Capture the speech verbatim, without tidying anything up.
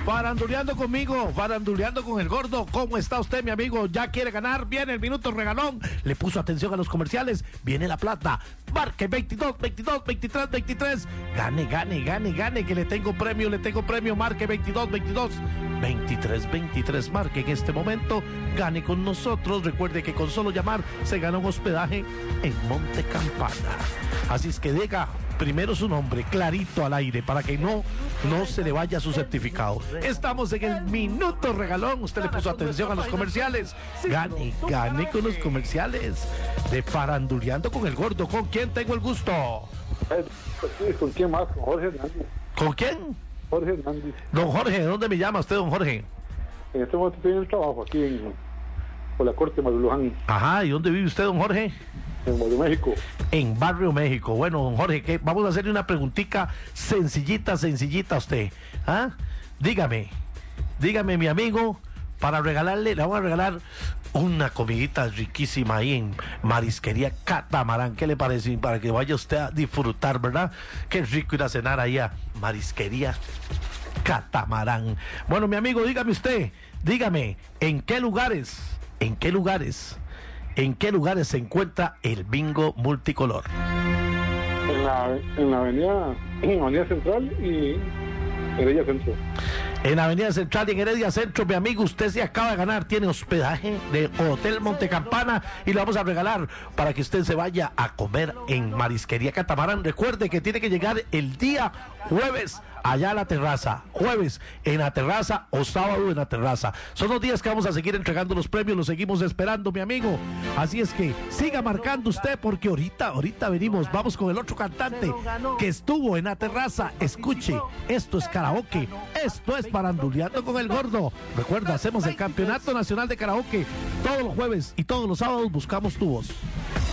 Faranduleando conmigo, faranduleando con el gordo. ¿Cómo está usted, mi amigo? ¿Ya quiere ganar? Viene el minuto regalón. Le puso atención a los comerciales. Viene la plata. Marque veintidós, veintidós, veintitrés, veintitrés. Gane, gane, gane, gane, que le tengo premio, le tengo premio. Marque veintidós, veintidós, veintitrés, veintitrés. Marque en este momento. Gane con nosotros. Recuerde que con solo llamar se gana un hospedaje en Monte Campana. Así es que diga primero su nombre, clarito al aire, para que no, no se le vaya su certificado. Estamos en el minuto regalón. Usted le puso atención a los comerciales. Gane, gane con los comerciales de Faranduleando con el gordo. ¿Con quién tengo el gusto? ¿Con quién más? Con Jorge Hernández. ¿Con quién? Jorge Hernández. Don Jorge, ¿de dónde me llama usted, don Jorge? En este momento estoy en el trabajo aquí en, por la corte de Maruluján. Ajá, ¿y dónde vive usted, don Jorge? En Barrio México. En Barrio México. Bueno, don Jorge, ¿qué? Vamos a hacerle una preguntita sencillita, sencillita a usted. ¿Ah? Dígame, dígame, mi amigo, para regalarle, le vamos a regalar una comidita riquísima ahí en Marisquería Catamarán. ¿Qué le parece? Para que vaya usted a disfrutar, ¿verdad? Qué rico ir a cenar ahí a Marisquería Catamarán. Bueno, mi amigo, dígame usted, dígame, ¿en qué lugares, en qué lugares, en qué lugares se encuentra el bingo multicolor? En la, en la avenida, en la avenida Central y Heredia Centro. En Avenida Central y en Heredia Centro, mi amigo, usted se acaba de ganar, tiene hospedaje de Hotel Montecampana y lo vamos a regalar para que usted se vaya a comer en Marisquería Catamarán. Recuerde que tiene que llegar el día jueves allá a la terraza, jueves en la terraza o sábado en la terraza. Son los días que vamos a seguir entregando los premios, los seguimos esperando, mi amigo. Así es que siga marcando usted, porque ahorita, ahorita venimos, vamos con el otro cantante que estuvo en la terraza. Escuche, esto es karaoke, esto es Faranduleando con el gordo. Recuerda, hacemos el Campeonato Nacional de Karaoke todos los jueves y todos los sábados. Buscamos tu voz.